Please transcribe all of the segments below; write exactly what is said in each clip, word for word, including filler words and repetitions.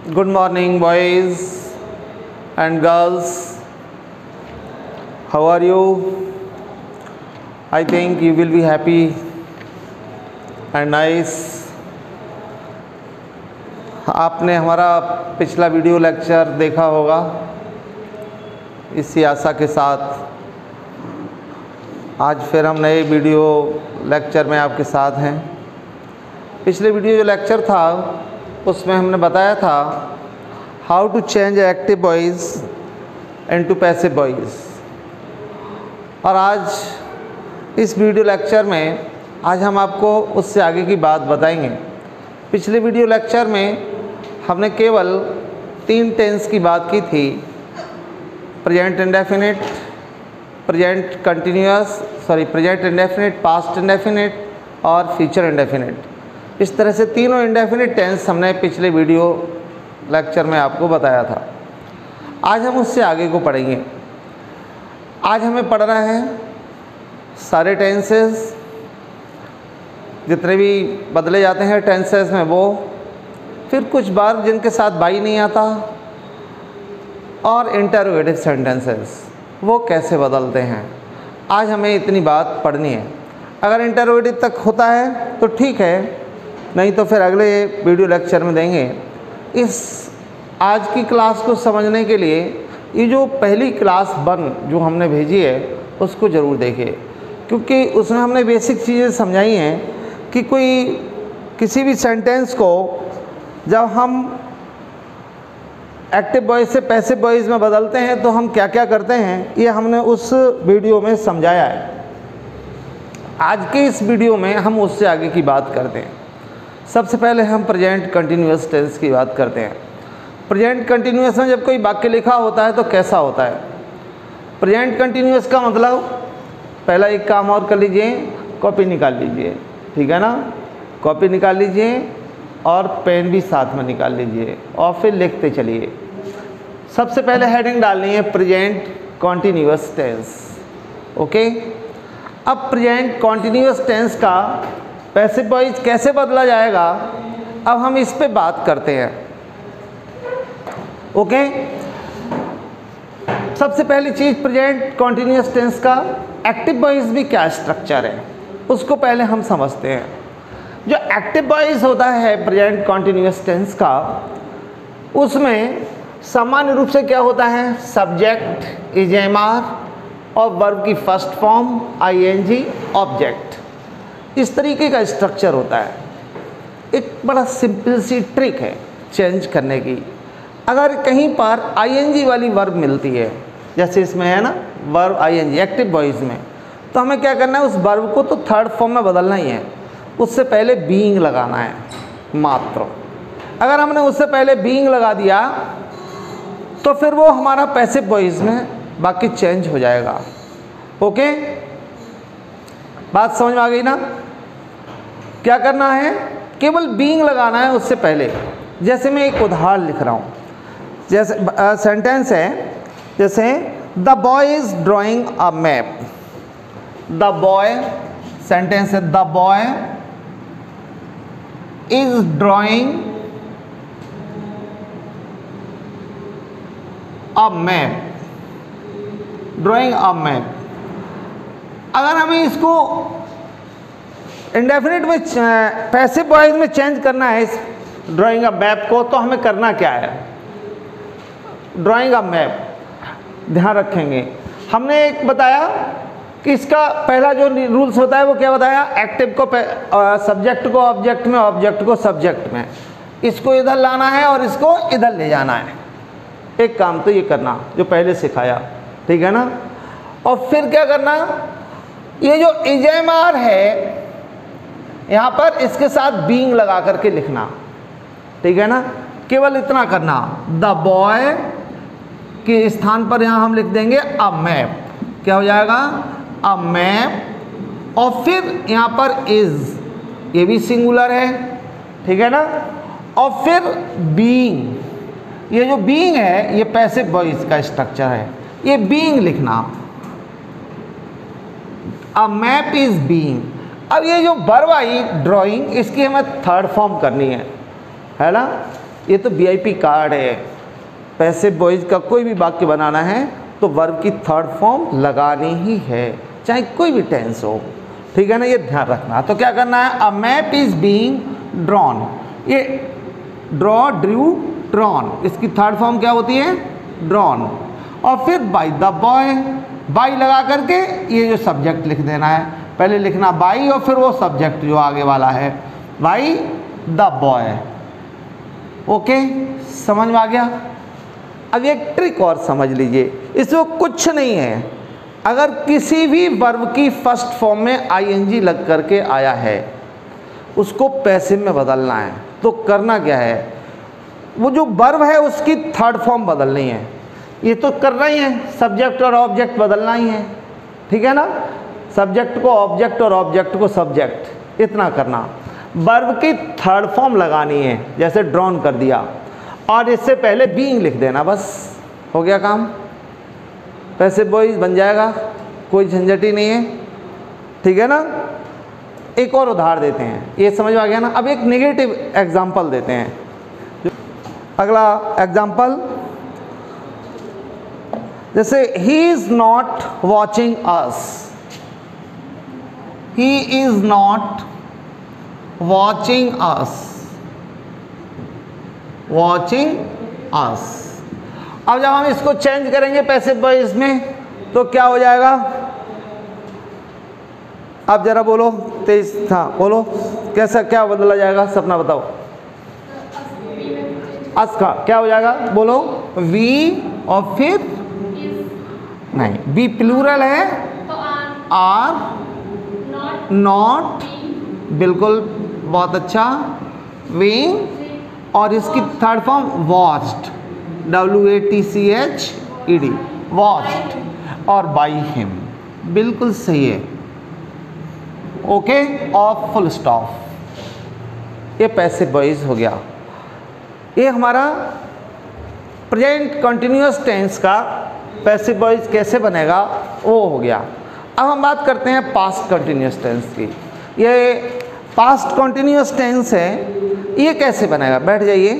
Good morning, boys and girls. How are you? I think you will be happy and nice. आपने हमारा पिछला video lecture देखा होगा। इसी आशा के साथ आज फिर हम नए वीडियो लेक्चर में आपके साथ हैं। पिछले वीडियो जो लेक्चर था उसमें हमने बताया था how to change active voice into passive voice, और आज इस वीडियो लेक्चर में आज हम आपको उससे आगे की बात बताएंगे। पिछले वीडियो लेक्चर में हमने केवल तीन टेंस की बात की थी, present indefinite, present continuous sorry present indefinite, past indefinite और फ्यूचर इंडेफिनिट। इस तरह से तीनों इंडेफिनिट टेंस हमने पिछले वीडियो लेक्चर में आपको बताया था। आज हम उससे आगे को पढ़ेंगे। आज हमें पढ़ना है सारे टेंसेस जितने भी बदले जाते हैं टेंसेस में, वो फिर कुछ बार जिनके साथ बाई नहीं आता, और इंटरोगेटिव सेंटेंसेस वो कैसे बदलते हैं। आज हमें इतनी बात पढ़नी है। अगर इंटरोगेटिव तक होता है तो ठीक है, नहीं तो फिर अगले वीडियो लेक्चर में देंगे। इस आज की क्लास को समझने के लिए ये जो पहली क्लास वन जो हमने भेजी है उसको ज़रूर देखिए, क्योंकि उसमें हमने बेसिक चीज़ें समझाई हैं कि कोई किसी भी सेंटेंस को जब हम एक्टिव वॉइस से पैसिव वॉइस में बदलते हैं तो हम क्या क्या करते हैं, ये हमने उस वीडियो में समझाया है। आज के इस वीडियो में हम उससे आगे की बात करते हैं। सबसे पहले हम प्रेजेंट कंटिन्यूअस टेंस की बात करते हैं। प्रेजेंट कंटिन्यूअस में जब कोई वाक्य लिखा होता है तो कैसा होता है। प्रेजेंट कंटिन्यूअस का मतलब, पहला एक काम और कर लीजिए, कॉपी निकाल लीजिए, ठीक है ना। कॉपी निकाल लीजिए और पेन भी साथ में निकाल लीजिए और फिर लिखते चलिए। सबसे पहले हेडिंग डालनी है प्रेजेंट कॉन्टिन्यूअस टेंस। ओके, अब प्रेजेंट कॉन्टिन्यूअस टेंस का पैसिव वॉइस कैसे बदला जाएगा, अब हम इस पे बात करते हैं। ओके, सबसे पहली चीज़ प्रेजेंट कॉन्टिन्यूअस टेंस का एक्टिव वॉइस भी क्या स्ट्रक्चर है उसको पहले हम समझते हैं। जो एक्टिव वॉइस होता है प्रेजेंट कॉन्टिन्यूअस टेंस का, उसमें सामान्य रूप से क्या होता है, सब्जेक्ट इज एम आर और वर्ब की first form I N G object, इस तरीके का स्ट्रक्चर होता है। एक बड़ा सिंपल सी ट्रिक है चेंज करने की। अगर कहीं पर आई एन जी वाली वर्ब मिलती है, जैसे इसमें है ना verb I N G active voice में, तो हमें क्या करना है, उस वर्ब को तो थर्ड फॉर्म में बदलना ही है। उससे पहले बीइंग लगाना है मात्र। अगर हमने उससे पहले बीइंग लगा दिया तो फिर वो हमारा पैसिव वॉइस में बाकी चेंज हो जाएगा। ओके, बात समझ में आ गई ना। क्या करना है, केवल बीइंग लगाना है उससे पहले। जैसे मैं एक उदाहरण लिख रहा हूँ, जैसे सेंटेंस है, जैसे the boy is drawing a map. The boy, sentence है the boy is drawing a map, drawing a map. अगर हमें इसको इंडेफिनिट में पैसिव वॉइस में चेंज करना है इस ड्राइंग अ मैप को, तो हमें करना क्या है, ड्राइंग अ मैप, ध्यान रखेंगे। हमने एक बताया कि इसका पहला जो रूल्स होता है वो क्या बताया, एक्टिव को सब्जेक्ट को ऑब्जेक्ट में, ऑब्जेक्ट को सब्जेक्ट में, इसको इधर लाना है और इसको इधर ले जाना है। एक काम तो ये करना जो पहले सिखाया, ठीक है ना। और फिर क्या करना, ये जो इजेमार है यहाँ पर इसके साथ बीइंग लगा करके लिखना, ठीक है ना। केवल इतना करना, द बॉय के स्थान पर यहाँ हम लिख देंगे अ मैप, क्या हो जाएगा, अ मैप, और फिर यहाँ पर इज, ये भी सिंगुलर है, ठीक है ना। और फिर बीइंग, ये जो बीइंग है ये पैसिव वॉइस का स्ट्रक्चर है, ये बीइंग लिखना, अ मैप इज बीइंग। अब ये जो वर्ब आई ड्राइंग, इसकी हमें थर्ड फॉर्म करनी है, है ना। ये तो वी आई पी कार्ड है। पैसिव वॉइस का कोई भी वाक्य बनाना है तो वर्ब की थर्ड फॉर्म लगानी ही है, चाहे कोई भी टेंस हो, ठीक है ना, ये ध्यान रखना। तो क्या करना है, a map is being drawn, ये ड्रॉ, ड्रू, ड्रॉन, इसकी थर्ड फॉर्म क्या होती है, ड्रॉन। और फिर बाय द बॉय, बाय लगा करके ये जो सब्जेक्ट लिख देना है, पहले लिखना बाय और फिर वो सब्जेक्ट जो आगे वाला है, बाय द बॉय। ओके, समझ में आ गया। अब एक ट्रिक और समझ लीजिए, इसमें कुछ नहीं है, अगर किसी भी वर्ब की फर्स्ट फॉर्म में आईएनजी लग करके आया है उसको पैसिव में बदलना है, तो करना क्या है, वो जो वर्ब है उसकी थर्ड फॉर्म बदलनी है। ये तो करना ही है, सब्जेक्ट और ऑब्जेक्ट बदलना ही है, ठीक है ना, सब्जेक्ट को ऑब्जेक्ट और ऑब्जेक्ट को सब्जेक्ट, इतना करना। वर्ब की थर्ड फॉर्म लगानी है, जैसे ड्रॉन कर दिया और इससे पहले बीइंग लिख देना, बस हो गया काम, पैसिव वॉइस बन जाएगा, कोई झंझट ही नहीं है, ठीक है ना। एक और उदाहरण देते हैं, ये समझ में आ गया ना। अब एक नेगेटिव एग्जाम्पल देते हैं। अगला एग्जाम्पल, जैसे he is not watching us, he is not watching us, watching us. अब जब हम इसको चेंज करेंगे पैसिव वॉइस में तो क्या हो जाएगा, अब जरा बोलो तेज था, बोलो कैसा क्या बदला जाएगा, सपना बताओ। अस का क्या हो जाएगा, बोलो, वी और फिर नहीं, वी प्लूरल है, आर, नॉट, बिल्कुल बहुत अच्छा, विंग, और इसकी third form watched, W A T C H E D, watched, और बाई हिम, बिल्कुल सही है। ओके, और फुल स्टॉप, ये पैसिव वॉइस हो गया। ये हमारा प्रेजेंट कंटिन्यूअस टेंस का पैसिव वॉइस कैसे बनेगा वो हो गया। अब हम बात करते हैं पास्ट कंटिन्यूअस टेंस की। ये पास्ट कंटिन्यूअस टेंस है, ये कैसे बनेगा, बैठ जाइए।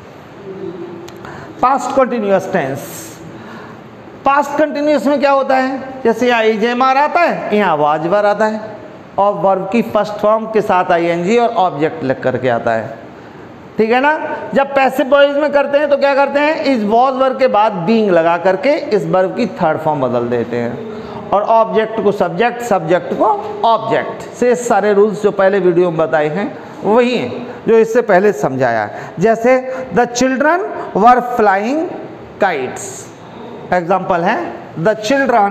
Past continuous tense, past continuous में क्या होता है, जैसे यहाँ इज एम आर आता है, यहाँ वाज वर आता है, और वर्ब की फर्स्ट फॉर्म के साथ आईएनजी और ऑब्जेक्ट लग करके आता है, ठीक है ना। जब पैसिव वॉइस में करते हैं तो क्या करते हैं, इस वॉज वर्ब के बाद बीइंग लगा करके इस वर्ब की थर्ड फॉर्म बदल देते हैं, और ऑब्जेक्ट को सब्जेक्ट, सब्जेक्ट को ऑब्जेक्ट, से सारे रूल्स जो पहले वीडियो में बताए हैं वही हैं जो इससे पहले समझाया है। जैसे the children were flying kites, example है, the children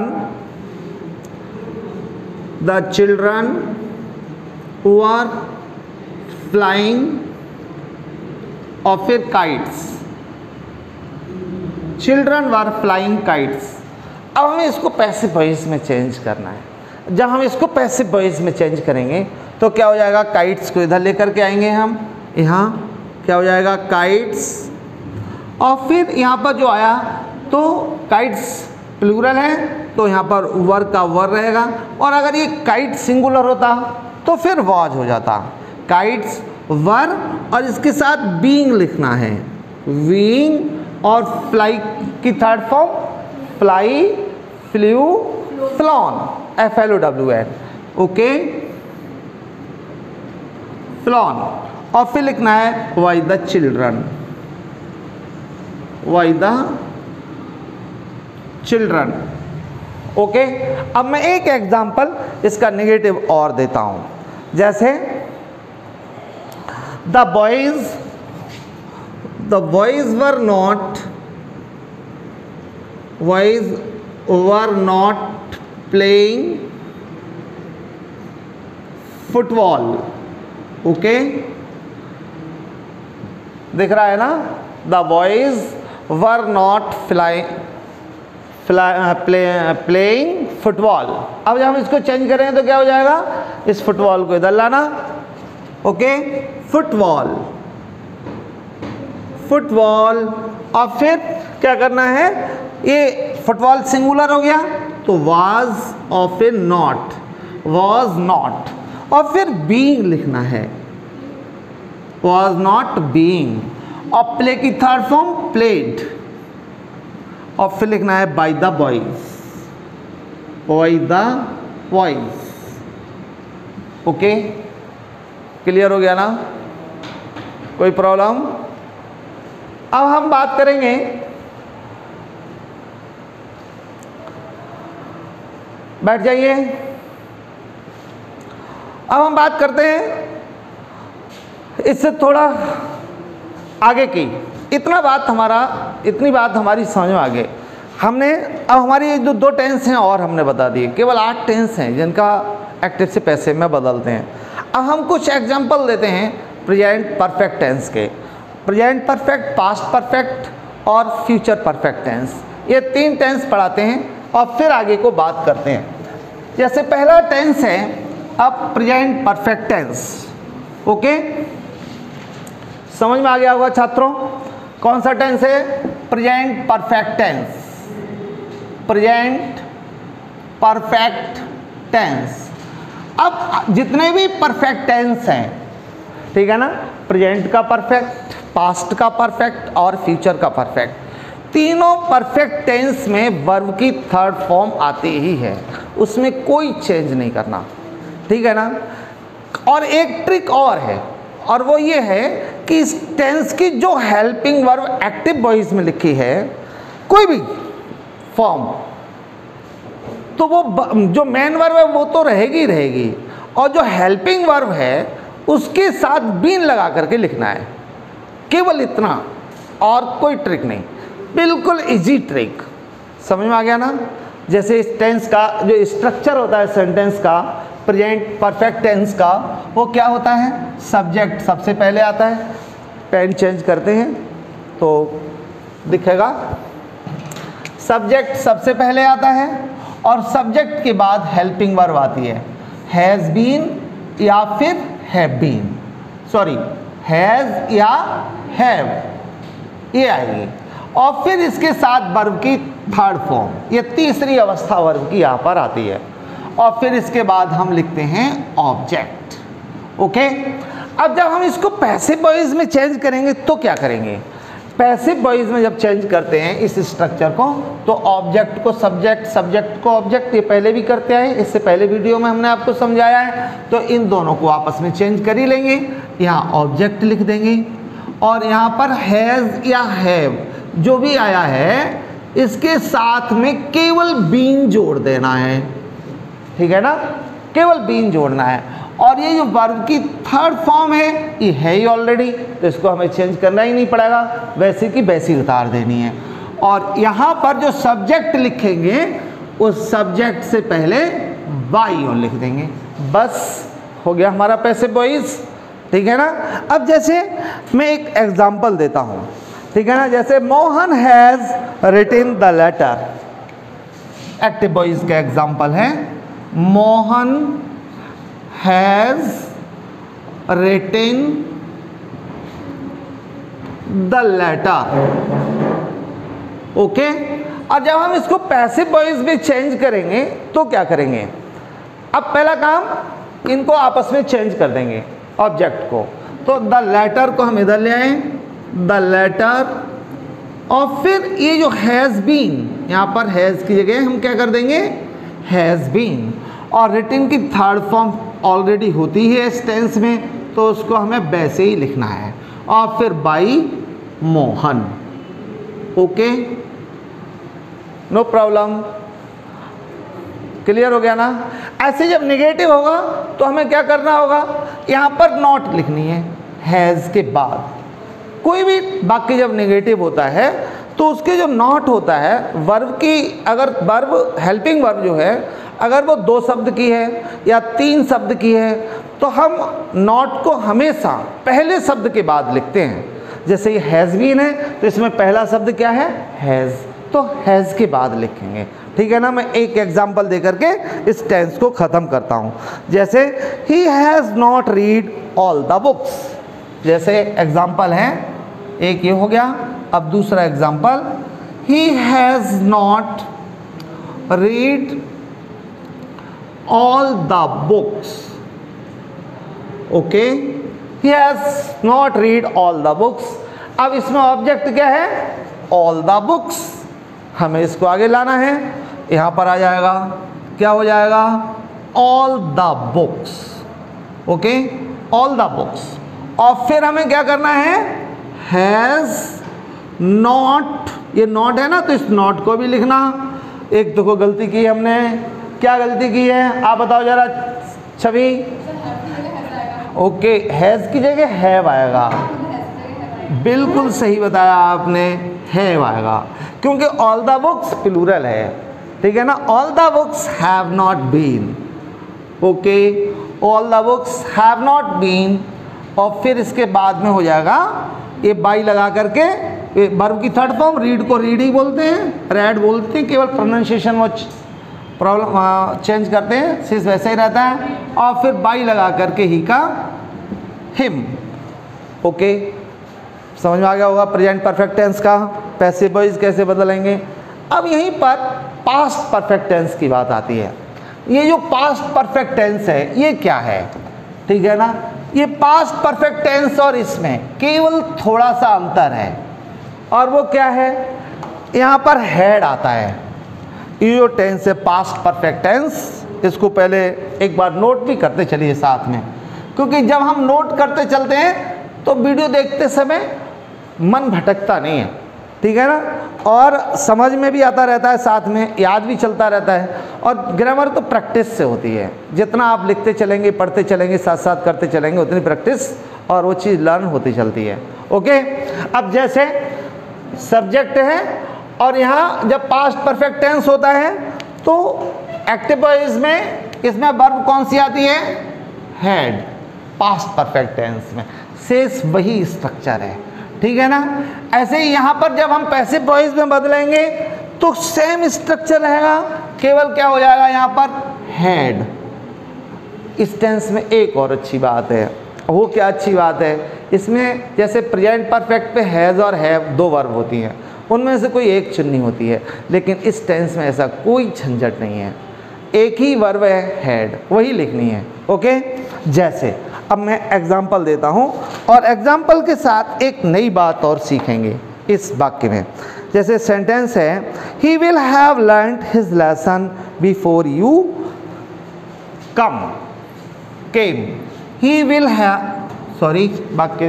the children were flying, और फिर kites, children were flying kites. अब हमें इसको पैसिव वॉइस में चेंज करना है। जब हम इसको पैसिव वॉइस में चेंज करेंगे तो क्या हो जाएगा, काइट्स को इधर लेकर के आएंगे हम, यहाँ क्या हो जाएगा, काइट्स, और फिर यहाँ पर जो आया तो काइट्स प्लूरल है तो यहाँ पर वर का वर रहेगा, और अगर ये काइट सिंगुलर होता तो फिर वॉज हो जाता, काइट्स वर, और इसके साथ बीइंग लिखना है, बीइंग, और फ्लाई की third form fly, flew, flown, F L O W N, okay, flown, और फिर लिखना है by the children, by the children, okay. अब मैं एक एग्जांपल इसका नेगेटिव और देता हूं, जैसे the boys the boys were not boys were not playing football, okay, दिख रहा है ना, the boys were not fly playing football. अब जब हम इसको चेंज करें तो क्या हो जाएगा, इस फुटबॉल को इधर लाना, ओके, फुटबॉल, फुटबॉल, और फिर क्या करना है, ये फुटबॉल सिंगुलर हो गया तो वाज, और फिर नॉट, वाज नॉट, और फिर बीइंग लिखना है, वाज नॉट बीइंग, और प्ले की थर्ड फॉर्म प्लेड, और फिर लिखना है by the boys, by the boys. Okay, clear हो गया ना, कोई प्रॉब्लम? अब हम बात करेंगे बैठ जाइए। अब हम बात करते हैं इससे थोड़ा आगे की। इतना बात हमारा इतनी बात हमारी समझ में आ गई। हमने अब हमारी जो दो टेंस हैं और हमने बता दिए, केवल आठ टेंस हैं जिनका एक्टिव से पैसे में बदलते हैं। अब हम कुछ एग्जांपल देते हैं प्रेजेंट परफेक्ट टेंस के। प्रेजेंट परफेक्ट, पास्ट परफेक्ट और फ्यूचर परफेक्ट टेंस, ये तीन टेंस पढ़ाते हैं और फिर आगे को बात करते हैं। जैसे पहला टेंस है अब प्रेजेंट परफेक्ट टेंस। ओके, समझ में आ गया होगा छात्रों? कौन सा टेंस है? Present perfect tense. Present perfect tense. अब जितने भी परफेक्ट टेंस हैं, ठीक है ना, प्रेजेंट का परफेक्ट, पास्ट का परफेक्ट और फ्यूचर का परफेक्ट, तीनों परफेक्ट टेंस में वर्ब की थर्ड फॉर्म आती ही है, उसमें कोई चेंज नहीं करना, ठीक है ना। और एक ट्रिक और है, और वो ये है कि इस टेंस की जो हेल्पिंग वर्ब एक्टिव वॉइस में लिखी है, कोई भी फॉर्म, तो वो जो मेन वर्ब है वो तो रहेगी ही रहेगी, और जो हेल्पिंग वर्ब है उसके साथ बीन लगा करके लिखना है, केवल इतना, और कोई ट्रिक नहीं, बिल्कुल इजी ट्रिक। समझ में आ गया ना? जैसे इस टेंस का जो स्ट्रक्चर होता है सेंटेंस का, प्रेजेंट परफेक्ट टेंस का, वो क्या होता है? सब्जेक्ट सबसे पहले आता है, पेन चेंज करते हैं तो दिखेगा, सब्जेक्ट सबसे पहले आता है और सब्जेक्ट के बाद हेल्पिंग वर्ब आती है, हैज़ बीन या फिर हैव बीन, सॉरी हैज़ या हैव, ये आएगी, और फिर इसके साथ वर्ब की थर्ड फॉर्म, ये तीसरी अवस्था वर्ब की यहाँ पर आती है, और फिर इसके बाद हम लिखते हैं ऑब्जेक्ट। ओके, अब जब हम इसको पैसिव वॉइस में चेंज करेंगे तो क्या करेंगे? पैसिव वॉइस में जब चेंज करते हैं इस स्ट्रक्चर को, तो ऑब्जेक्ट को सब्जेक्ट, सब्जेक्ट को ऑब्जेक्ट, ये पहले भी करते आए, इससे पहले वीडियो में हमने आपको समझाया है, तो इन दोनों को आपस में चेंज कर ही लेंगे। यहाँ ऑब्जेक्ट लिख देंगे और यहाँ पर हैज़ या हैव जो भी आया है इसके साथ में केवल बीन जोड़ देना है, ठीक है ना, केवल बीन जोड़ना है। और ये जो वर्ब की थर्ड फॉर्म है ये है ही ऑलरेडी, तो इसको हमें चेंज करना ही नहीं पड़ेगा, वैसे की वैसी उतार देनी है। और यहाँ पर जो सब्जेक्ट लिखेंगे उस सब्जेक्ट से पहले वाई और लिख देंगे, बस हो गया हमारा पैसिव वॉइस, ठीक है ना। अब जैसे मैं एक एग्जांपल देता हूँ, ठीक है ना, जैसे Mohan has written the letter, active voice का एग्जांपल है, Mohan has written the letter. Okay, और जब हम इसको पैसिव वॉइस में चेंज करेंगे तो क्या करेंगे? अब पहला काम, इनको आपस में चेंज कर देंगे ऑब्जेक्ट को, तो द लेटर को हम इधर ले आए, द लेटर, और फिर ये जो हैज़ बीन, यहाँ पर हैज़ की जगह हम क्या कर देंगे? हैज़ बीन, और रिटन की थर्ड फॉर्म ऑलरेडी होती है इस टेंस में, तो उसको हमें वैसे ही लिखना है, और फिर by Mohan. Okay, no problem, clear हो गया ना। ऐसे जब नेगेटिव होगा तो हमें क्या करना होगा? यहाँ पर नॉट लिखनी है हैज़ के बाद। कोई भी वाक्य जब नेगेटिव होता है तो उसके जो नॉट होता है वर्ब की, अगर वर्ब हेल्पिंग वर्ब जो है अगर वो दो शब्द की है या तीन शब्द की है तो हम नॉट को हमेशा पहले शब्द के बाद लिखते हैं। जैसे ये हैज़ बीन है तो इसमें पहला शब्द क्या है? हैज़, तो हैज़ के बाद लिखेंगे, ठीक है ना। मैं एक एग्जांपल दे करके इस टेंस को ख़त्म करता हूँ। जैसे he has not read all the books, जैसे एग्जांपल है एक ये हो गया। अब दूसरा example, he has not read all the books. Okay, he has not read all the books। अब इसमें ऑब्जेक्ट क्या है, ऑल द बुक्स, हमें इसको आगे लाना है, यहाँ पर आ जाएगा, क्या हो जाएगा, all the books, okay, all the books. और फिर हमें क्या करना है, हैज़ नॉट, ये नॉट है ना, तो इस नॉट को भी लिखना। एक देखो गलती की हमने, क्या गलती की है आप बताओ जरा छवि, ओके, हैज़ की जगह हैव आएगा, बिल्कुल सही बताया आपने, हैव आएगा, क्योंकि ऑल द बुक्स प्लूरल है, ठीक है ना, all the books have not been, okay, all the books have not been. और फिर इसके बाद में हो जाएगा ये बाई लगा करके, वर्ब की थर्ड फॉर्म, रीड को रीड ही बोलते हैं, रेड बोलते हैं, केवल प्रोनाउंसिएशन वो प्रॉब्लम चेंज करते हैं, सिर्फ वैसे ही रहता है। और फिर बाई लगा करके ही का हिम, ओके, समझ में आ गया होगा प्रेजेंट परफेक्ट टेंस का पैसिव वॉइस कैसे बदलेंगे। अब यहीं पर पास्ट परफेक्ट टेंस की बात आती है। ये जो पास्ट परफेक्ट टेंस है ये क्या है, ठीक है ना, ये पास्ट परफेक्ट टेंस और इसमें केवल थोड़ा सा अंतर है, और वो क्या है, यहाँ पर हैड आता है। ये जो टेंस है पास्ट परफेक्ट टेंस, इसको पहले एक बार नोट भी करते चलिए साथ में, क्योंकि जब हम नोट करते चलते हैं तो वीडियो देखते समय मन भटकता नहीं है, ठीक है ना, और समझ में भी आता रहता है, साथ में याद भी चलता रहता है। और ग्रामर तो प्रैक्टिस से होती है, जितना आप लिखते चलेंगे, पढ़ते चलेंगे, साथ साथ करते चलेंगे, उतनी प्रैक्टिस और वो चीज़ लर्न होती चलती है, ओके। अब जैसे सब्जेक्ट है और यहाँ जब पास्ट परफेक्ट टेंस होता है तो एक्टिव वॉइस में इसमें वर्ब कौन सी आती है, हैड, पास्ट परफेक्ट टेंस में शेष वही स्ट्रक्चर है, ठीक है ना। ऐसे ही यहाँ पर जब हम पैसिव वॉइस में बदलेंगे तो सेम स्ट्रक्चर रहेगा, केवल क्या हो जाएगा यहाँ पर हैड। इस टेंस में एक और अच्छी बात है, वो क्या अच्छी बात है, इसमें जैसे प्रेजेंट परफेक्ट पे हैज़ और हैव दो वर्ब होती हैं, उनमें से कोई एक चुननी होती है, लेकिन इस टेंस में ऐसा कोई झंझट नहीं है, एक ही वर्ब है हैड, वही लिखनी है, ओके। जैसे अब मैं एग्जाम्पल देता हूँ और एग्जाम्पल के साथ एक नई बात और सीखेंगे इस वाक्य में। जैसे सेंटेंस है, he will have learned his lesson before you come came, he will have, sorry वाक्य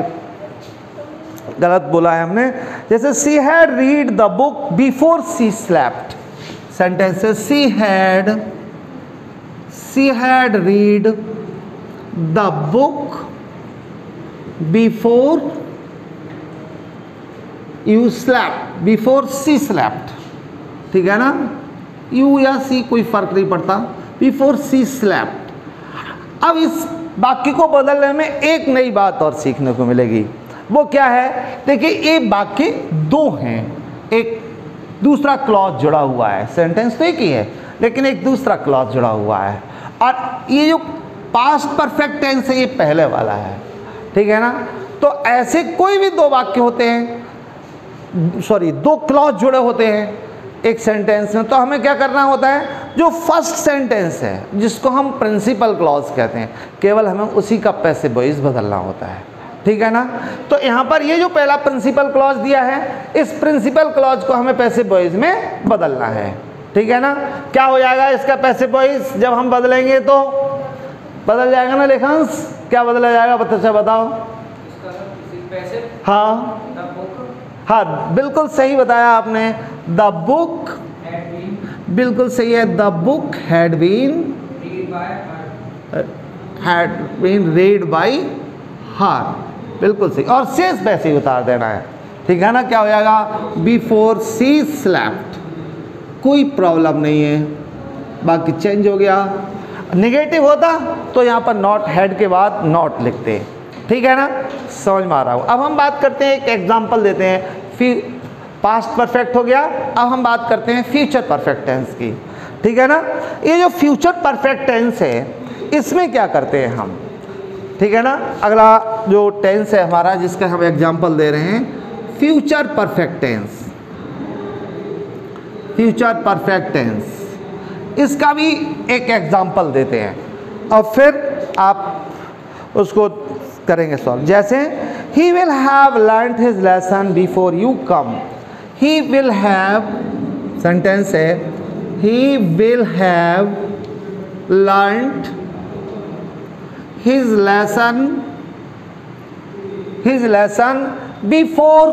गलत बोला है हमने। जैसे she had read the book before she slept, sentence है she had she had read the book before you slept, before she slept, ठीक है ना, यू या सी कोई फर्क नहीं पड़ता, बिफोर सी स्लेप्ट। अब इस वाक्य को बदलने में एक नई बात और सीखने को मिलेगी, वो क्या है, देखिए ये वाक्य दो हैं, एक दूसरा क्लॉज जुड़ा हुआ है, सेंटेंस तो एक ही है लेकिन एक दूसरा क्लॉज जुड़ा हुआ है, और ये जो पास्ट परफेक्ट टेंस है ये पहले वाला है, ठीक है ना। तो ऐसे कोई भी दो वाक्य होते हैं, सॉरी दो क्लॉज जुड़े होते हैं एक सेंटेंस में, तो हमें क्या करना होता है, जो फर्स्ट सेंटेंस है जिसको हम प्रिंसिपल क्लॉज कहते हैं, केवल हमें उसी का पैसिव वॉइस बदलना होता है, ठीक है ना। तो यहाँ पर ये जो पहला प्रिंसिपल क्लॉज दिया है, इस प्रिंसिपल क्लॉज को हमें पैसिव वॉइस में बदलना है, ठीक है ना। क्या हो जाएगा इसका पैसिव वॉइस, जब हम बदलेंगे तो बदल जाएगा ना लेखांश, क्या बदला जाएगा बच्चा बताओ। हाँ हाँ बिल्कुल सही बताया आपने, द बुक, बिल्कुल सही है, the book had been had been read by her, बिल्कुल सही, और शेष वैसे ही उतार देना है, ठीक है ना। क्या हो जाएगा, बिफोर सी स्लेप्ट, कोई प्रॉब्लम नहीं है, बाकी चेंज हो गया। नेगेटिव होता तो यहाँ पर नॉट हैड के बाद नॉट लिखते, ठीक है ना, समझ में आ रहा हो। अब हम बात करते हैं, एक एग्जांपल देते हैं, फिर पास्ट परफेक्ट हो गया, अब हम बात करते हैं फ्यूचर परफेक्ट टेंस की, ठीक है ना। ये जो फ्यूचर परफेक्ट टेंस है इसमें क्या करते हैं हम, ठीक है ना। अगला जो टेंस है हमारा जिसका हम एग्जांपल दे रहे हैं, future perfect tense, future perfect tense, इसका भी एक एग्जांपल देते हैं और फिर आप उसको करेंगे सॉल्व। जैसे he will have learnt his lesson before you come. He will have, sentence है, he will have learnt his lesson his lesson before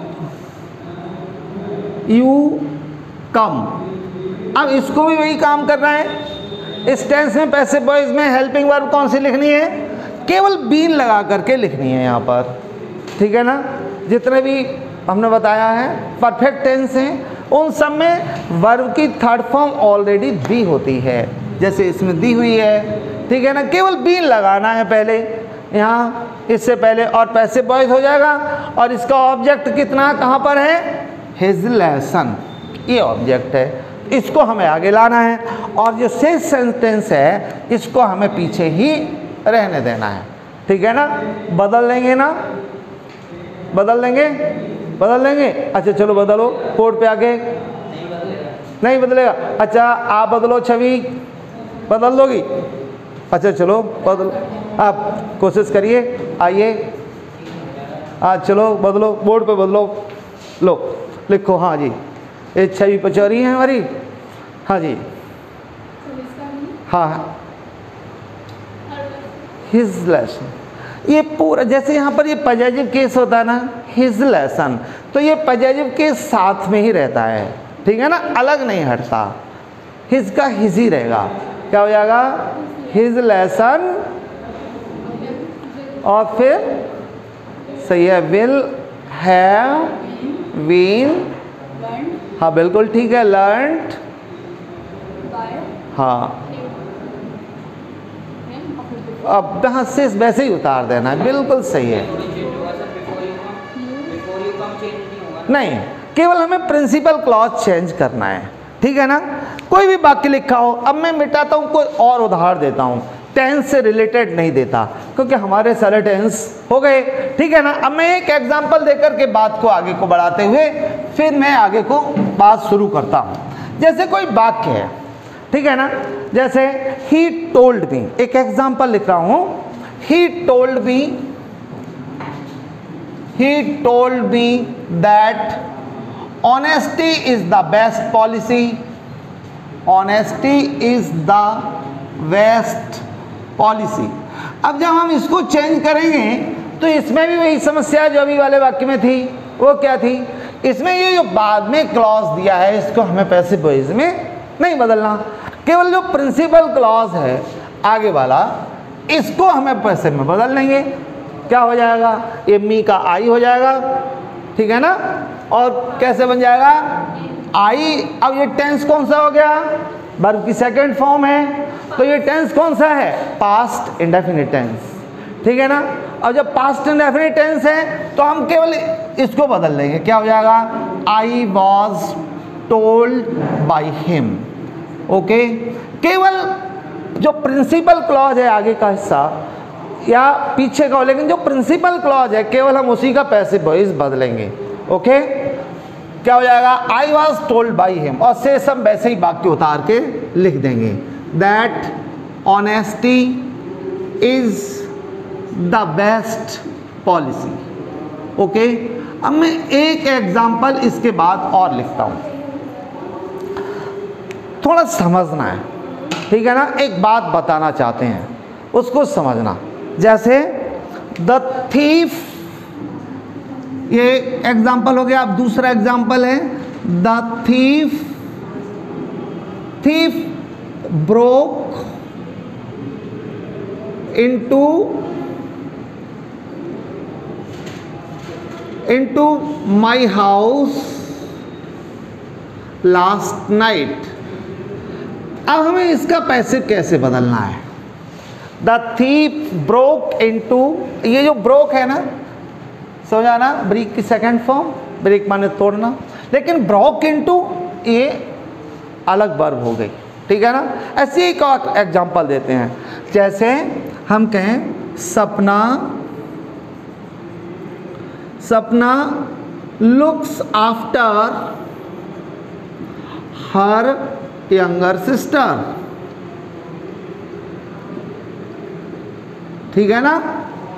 you come. अब इसको भी वही काम करना है। इस टेंस में, पैसिव वॉइस में हेल्पिंग वर्ब कौन सी लिखनी है? केवल बीन लगा करके लिखनी है यहाँ पर, ठीक है ना। जितने भी हमने बताया है परफेक्ट टेंस हैं उन सब में वर्ब की थर्ड फॉर्म ऑलरेडी दी होती है, जैसे इसमें दी हुई है, ठीक है ना। केवल बीन लगाना है पहले यहाँ, इससे पहले, और पैसिव वॉइस हो जाएगा। और इसका ऑब्जेक्ट कितना कहाँ पर है? हिज लेसन, ये ऑब्जेक्ट है, इसको हमें आगे लाना है। और जो शेष सेंटेंस है इसको हमें पीछे ही रहने देना है, ठीक है ना। बदल लेंगे ना, बदल लेंगे बदल लेंगे अच्छा चलो बदलो, कोड पे आके नहीं बदलेगा। अच्छा आप बदलो, छवि बदल दोगी? अच्छा चलो बदलो, आप कोशिश करिए, आइए आज चलो बदलो, बोर्ड पे बदलो, लो लिखो। हाँ जी, ये छवि पचौरी है हमारी। हाँ जी, हाँ, हिज लेसन, ये पूरा जैसे यहाँ पर ये पजेसिव केस होता है ना, हिज लेसन, तो ये पजेसिव केस साथ में ही रहता है, ठीक है ना, अलग नहीं हटता। हिज का हिज ही रहेगा, क्या हो जाएगा? हिज लेसन, और फिर सही है, विल हैव बीन, हाँ बिल्कुल ठीक है, लर्नड, हाँ अब यहाँ से वैसे ही उतार देना है, बिल्कुल सही है। नहीं, केवल हमें प्रिंसिपल क्लॉज चेंज करना है, ठीक है ना। कोई भी वाक्य लिखा हो, अब मैं मिटाता हूँ, कोई और उदाहरण देता हूँ, टेंस से रिलेटेड नहीं देता क्योंकि हमारे सारे टेंस हो गए, ठीक है ना। अब मैं एक एग्जांपल देकर के बात को आगे को बढ़ाते हुए फिर मैं आगे को बात शुरू करता हूँ। जैसे कोई वाक्य है, ठीक है ना, जैसे ही टोल्ड मी, एक एग्जांपल लिख रहा हूँ, he told me he told me that honesty is the best policy, honesty is the best policy. अब जब हम इसको चेंज करेंगे तो इसमें भी वही समस्या जो अभी वाले वाक्य में थी, वो क्या थी? इसमें ये जो बाद में क्लॉज दिया है इसको हमें पैसिव वॉइस में नहीं बदलना, केवल जो प्रिंसिपल क्लॉज है आगे वाला इसको हमें पैसिव में बदल लेंगे। क्या हो जाएगा? ये मी का आई हो जाएगा, ठीक है ना। और कैसे बन जाएगा? आई। अब ये टेंस कौन सा हो गया? वर्ब की सेकंड फॉर्म है, तो ये टेंस कौन सा है? पास्ट इंडेफिनिट टेंस, ठीक है ना। अब जब पास्ट इंडेफिनिट टेंस है तो हम केवल इसको बदल लेंगे, क्या हो जाएगा? I was told by him, okay. केवल जो प्रिंसिपल क्लॉज है आगे का हिस्सा या पीछे का हो, लेकिन जो प्रिंसिपल क्लॉज है केवल हम उसी का पैसिव वॉइस बदलेंगे, ओके। क्या हो जाएगा? I was told by him, और से सब वैसे ही वाक्य उतार के लिख देंगे, that honesty is the best policy, okay. अब मैं एक एग्जांपल इसके बाद और लिखता हूं, थोड़ा समझना है, ठीक है ना। एक बात बताना चाहते हैं, उसको समझना। जैसे द थीफ, ये एग्जाम्पल हो गया। अब दूसरा एग्जाम्पल है the thief thief broke into into my house last night. अब हमें इसका पैसिव कैसे बदलना है? द थीफ ब्रोक इनटू, ये जो ब्रोक है ना, समझाना, ब्रेक की सेकंड फॉर्म, ब्रेक माने तोड़ना, लेकिन ब्रोक इनटू ये अलग वर्ब हो गई, ठीक है ना। ऐसे ही का एग्जांपल देते हैं। जैसे हम कहें Sapna Sapna looks after her younger sister, ठीक है ना।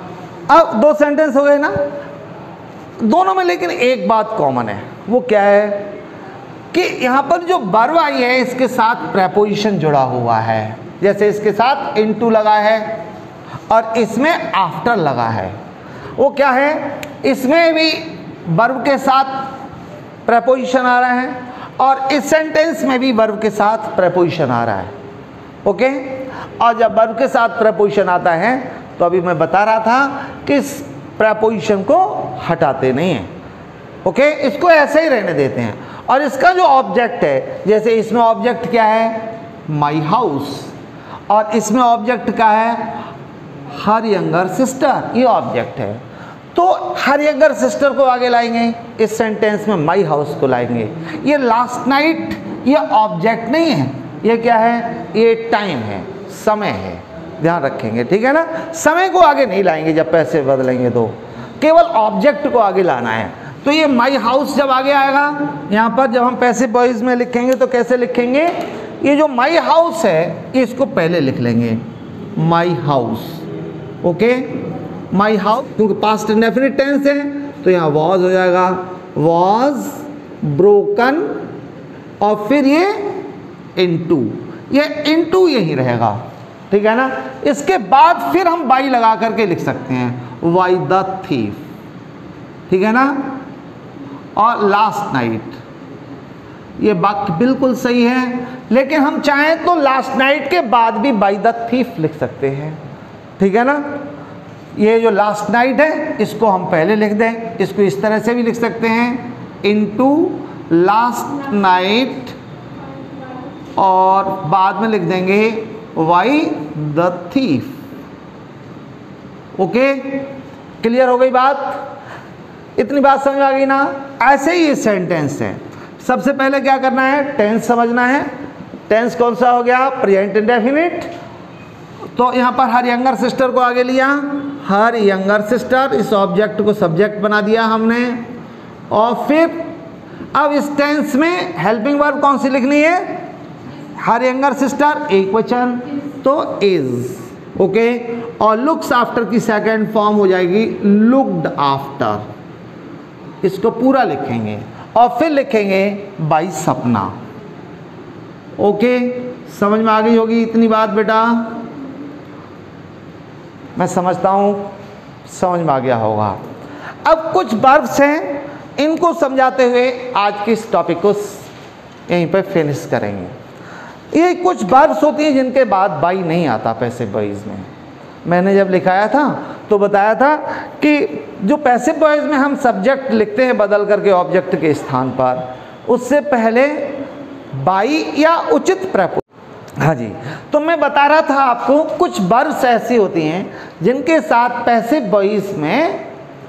अब दो सेंटेंस हो गए ना दोनों में, लेकिन एक बात कॉमन है, वो क्या है कि यहाँ पर जो वर्ब आई है इसके साथ प्रेपोजिशन जुड़ा हुआ है। जैसे इसके साथ इनटू लगा है और इसमें आफ्टर लगा है। वो क्या है, इसमें भी वर्ब के साथ प्रेपोजिशन आ रहा है और इस सेंटेंस में भी वर्ब के साथ प्रेपोजिशन आ रहा है। ओके, और जब वर्ब के साथ प्रेपोजिशन आता है तो अभी मैं बता रहा था कि इस प्रेपोजिशन को हटाते नहीं हैं। ओके, इसको ऐसे ही रहने देते हैं। और इसका जो ऑब्जेक्ट है, जैसे इसमें ऑब्जेक्ट क्या है, माई हाउस, और इसमें ऑब्जेक्ट क्या है, हर यंगर सिस्टर, ये ऑब्जेक्ट है। तो हर यंगर सिस्टर को आगे लाएंगे, इस सेंटेंस में माई हाउस को लाएंगे। ये लास्ट नाइट ये ऑब्जेक्ट नहीं है, ये क्या है, ये टाइम है, समय है, ध्यान रखेंगे, ठीक है ना। समय को आगे नहीं लाएंगे जब पैसे बदलेंगे, तो केवल ऑब्जेक्ट को आगे लाना है। तो ये माई हाउस जब आगे आएगा, यहाँ पर जब हम पैसे बॉयज में लिखेंगे तो कैसे लिखेंगे, ये जो माई हाउस है इसको पहले लिख लेंगे, my house. Okay, my house, क्योंकि पास्ट इंडेफिनिट टेंस है तो यहाँ वॉज हो जाएगा, वॉज ब्रोकन, और फिर ये इनटू, ये इनटू यही रहेगा, ठीक है ना। इसके बाद फिर हम बाई लगा करके लिख सकते हैं, वाई द थीफ, ठीक है ना। और लास्ट नाइट, ये वाक्य बिल्कुल सही है, लेकिन हम चाहें तो लास्ट नाइट के बाद भी बाई द थीफ लिख सकते हैं, ठीक है ना। ये जो लास्ट नाइट है इसको हम पहले लिख दें, इसको इस तरह से भी लिख सकते हैं, इनटू लास्ट नाइट, और बाद में लिख देंगे by the thief. Okay, clear हो गई बात, इतनी बात समझ आ गई ना। ऐसे ही ये सेंटेंस है। सबसे पहले क्या करना है, टेंस समझना है। टेंस कौन सा हो गया, प्रेजेंट इंडेफिनिट। तो यहाँ पर हर यंगर सिस्टर को आगे लिया, हर यंगर सिस्टर, इस ऑब्जेक्ट को सब्जेक्ट बना दिया हमने। और फिर अब इस टेंस में हेल्पिंग वर्ब कौन सी लिखनी है, हर यंगर सिस्टर, एक वचन, तो इज। ओके, और लुक्स आफ्टर की सेकंड फॉर्म हो जाएगी लुक्ड आफ्टर, इसको पूरा लिखेंगे। और फिर लिखेंगे बाई सपना। ओके, समझ में आ गई होगी इतनी बात बेटा, मैं समझता हूँ समझ में आ गया होगा। अब कुछ वर्ब्स हैं, इनको समझाते हुए आज के इस टॉपिक को यहीं पर फिनिश करेंगे। ये कुछ वर्ब्स होती हैं जिनके बाद बाई नहीं आता पैसिव वॉइस में। मैंने जब लिखाया था तो बताया था कि जो पैसिव वॉइस में हम सब्जेक्ट लिखते हैं बदल करके ऑब्जेक्ट के स्थान पर, उससे पहले बाई या उचित प्रपोज। हाँ जी, तो मैं बता रहा था आपको कुछ वर्ब्स ऐसी होती हैं जिनके साथ पैसिव वॉइस में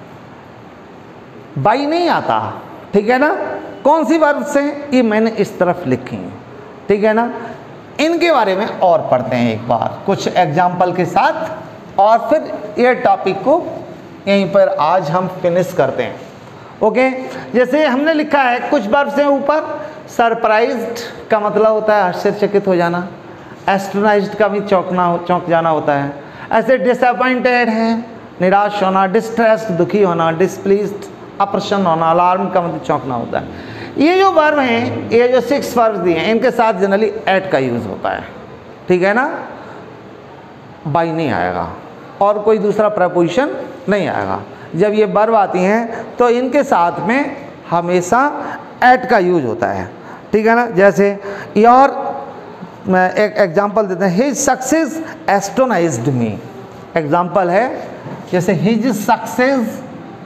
बाई नहीं आता, ठीक है ना। कौन सी वर्ब्स हैं, ये मैंने इस तरफ लिखी हैं, ठीक है ना। इनके बारे में और पढ़ते हैं एक बार कुछ एग्जाम्पल के साथ, और फिर ये टॉपिक को यहीं पर आज हम फिनिश करते हैं। ओके, जैसे हमने लिखा है कुछ वर्ब्स हैं ऊपर, सरप्राइज्ड का मतलब होता है आश्चर्यचकित हो जाना, एस्ट्रोनाइज्ड का भी चौंकना चौंक जाना होता है। ऐसे डिसअपॉइंटेड है, निराश होना, डिस्ट्रेस्ड दुखी होना, डिसप्लीज्ड अप्रसन्न होना, अलार्म का मतलब चौंकना होता है। ये जो वर्ब हैं, ये जो सिक्स वर्ब दिए हैं, इनके साथ जनरली एट का यूज़ होता है, ठीक है ना। बाई नहीं आएगा और कोई दूसरा प्रपोजिशन नहीं आएगा। जब ये वर्ब आती हैं तो इनके साथ में हमेशा एट का यूज होता है, ठीक है ना। जैसे योर, मैं एक एग्जांपल देते हैं, his success astonished me. Example है जैसे his success,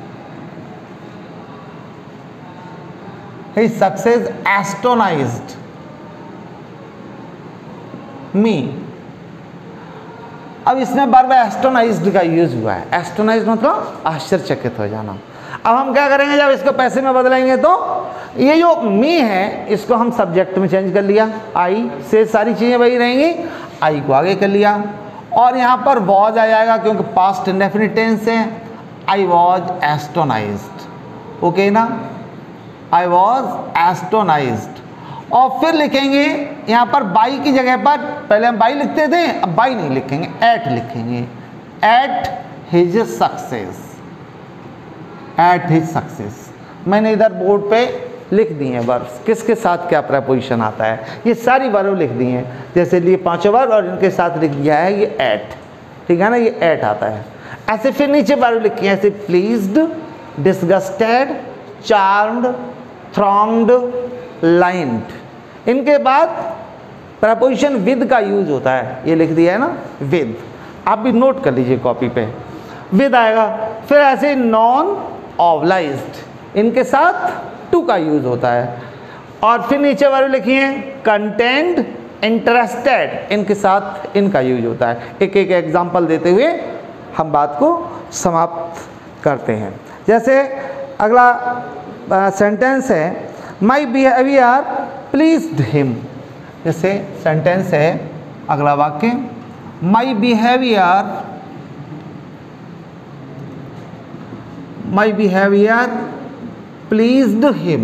his success astonished me. अब इसमें वर्ब एस्टोनाइज्ड का यूज हुआ है। एस्टोनाइज्ड मतलब आश्चर्यचकित हो जाना। अब हम क्या करेंगे, जब इसको पैसे में बदलेंगे तो ये जो मी है इसको हम सब्जेक्ट में चेंज कर लिया, आई से सारी चीज़ें वही रहेंगी, आई को आगे कर लिया। और यहाँ पर वॉज आ जाएगा क्योंकि पास्ट इंडेफिनिट टेंस है, आई वॉज एस्टोनाइज्ड। ओके ना, आई वॉज एस्टोनाइज्ड। और फिर लिखेंगे यहाँ पर बाई की जगह पर, पहले हम बाई लिखते थे, अब बाई नहीं लिखेंगे, एट लिखेंगे। At his success, at his success. मैंने इधर बोर्ड पे लिख दिए हैं वर्ब्स, किसके साथ क्या प्रपोजिशन आता है, ये सारी वर्ब लिख दी हैं। जैसे लिए पांचों वर्ब और इनके साथ लिख दिया है ये एट, ठीक है ना, ये एट आता है। ऐसे फिर नीचे वर्ब लिखी है, ऐसे pleased, disgusted, charmed, thronged, lined. इनके बाद प्रपोजिशन विद का यूज होता है, ये लिख दिया है ना विद, आप भी नोट कर लीजिए कॉपी पे, विद आएगा। फिर ऐसे नॉन ऑवलाइज्ड, इनके साथ टू का यूज होता है। और फिर नीचे वर्ब लिखी है कंटेंट, इंटरेस्टेड, इनके साथ इनका यूज होता है। एक एक एग्जांपल देते हुए हम बात को समाप्त करते हैं। जैसे अगला सेंटेंस है माई बिहेवियर प्लीज्ड हिम। जैसे सेंटेंस है अगला वाक्य, my behaviour my behaviour pleased him,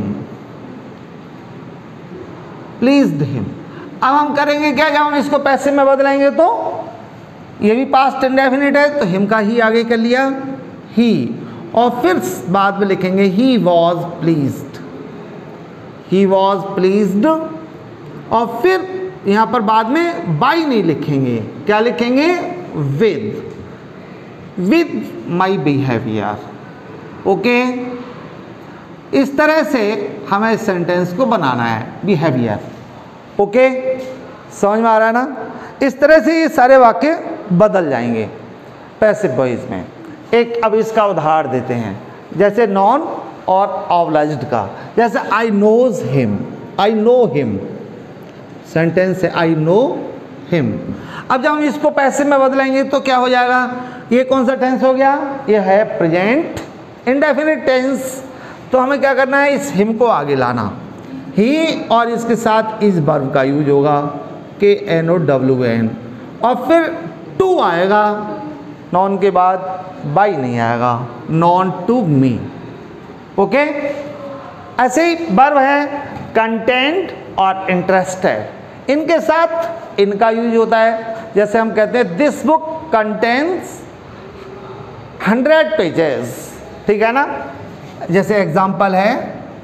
pleased him. अब हम करेंगे क्या, जब हम इसको पैसे में बदलेंगे तो ये भी पास्ट इंडेफिनिट है तो हिम का ही आगे कर लिया ही, और फिर बाद में लिखेंगे he was pleased, he was pleased. और फिर यहाँ पर बाद में बाई नहीं लिखेंगे, क्या लिखेंगे with, with my behaviour. Okay, इस तरह से हमें इस सेंटेंस को बनाना है, बिहेवियर। ओके, समझ में आ रहा है ना। इस तरह से ये सारे वाक्य बदल जाएंगे पैसिव वॉइस में। एक अब इसका उदाहरण देते हैं, जैसे नॉन और ऑवलाइज्ड का। जैसे I knows him, I know him, sentence है आई नो हिम। अब जब हम इसको पैसिव में बदलेंगे तो क्या हो जाएगा, ये कौन सा टेंस हो गया, ये है प्रेजेंट इंडेफिनिट टेंस। तो हमें क्या करना है, इस हिम को आगे लाना, ही और इसके साथ इस वर्ब का यूज होगा, के एन ओ डब्ल्यू एन, और फिर टू आएगा, नॉन के बाद बाई नहीं आएगा, नॉन टू मी। ओके, ऐसे ही वर्ब है कंटेंट और इंटरेस्टेड, इनके साथ इनका यूज होता है। जैसे हम कहते हैं this book contains hundred pages, ठीक है ना। जैसे एग्जाम्पल है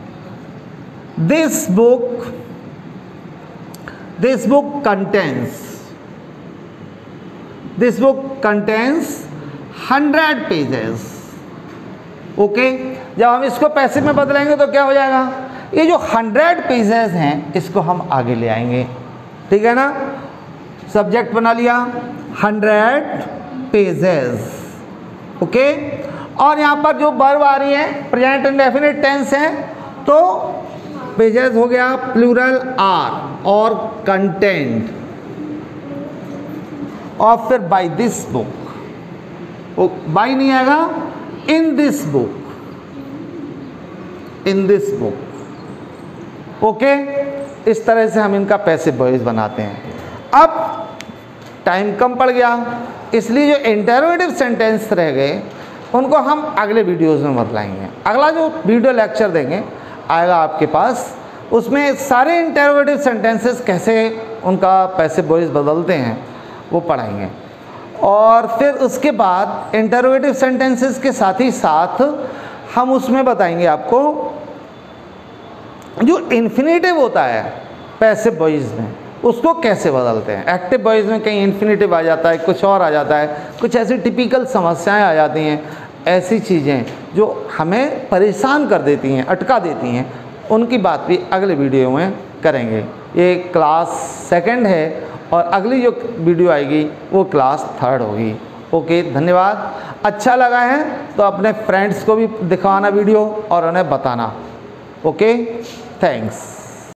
this book, this book contains, this book contains hundred pages. Okay, जब हम इसको पैसे में बदलेंगे तो क्या हो जाएगा, ये जो हंड्रेड पेजेस हैं इसको हम आगे ले आएंगे, ठीक है ना। सब्जेक्ट बना लिया हंड्रेड पेजेस। ओके, और यहाँ पर जो वर्ब आ रही है प्रेजेंट इंडेफिनिट टेंस है, तो पेजेस हो गया प्लूरल आर, और कंटेंट, और फिर बाय दिस बुक, बाय नहीं आएगा, in this book, in this book. Okay, इस तरह से हम इनका पैसिव वॉइस बनाते हैं। अब टाइम कम पड़ गया, इसलिए जो इंटरोगेटिव सेंटेंस रह गए उनको हम अगले वीडियोस में बतलाएंगे। अगला जो वीडियो लेक्चर देंगे आएगा आपके पास, उसमें सारे इंटरोगेटिव सेंटेंसेस कैसे उनका पैसिव वॉइस बदलते हैं वो पढ़ाएंगे। और फिर उसके बाद इंटरोगेटिव सेंटेंसेस के साथ ही साथ हम उसमें बताएंगे आपको जो इन्फिनेटिव होता है पैसिव वॉइस में, उसको कैसे बदलते हैं। एक्टिव वॉइस में कहीं इन्फिनेटिव आ जाता है, कुछ और आ जाता है, कुछ ऐसी टिपिकल समस्याएं आ जाती हैं, ऐसी चीज़ें जो हमें परेशान कर देती हैं, अटका देती हैं, उनकी बात भी अगले वीडियो में करेंगे। ये क्लास सेकंड है और अगली जो वीडियो आएगी वो क्लास थर्ड होगी। ओके, धन्यवाद। अच्छा लगा है तो अपने फ्रेंड्स को भी दिखाना वीडियो और उन्हें बताना। Okay, thanks.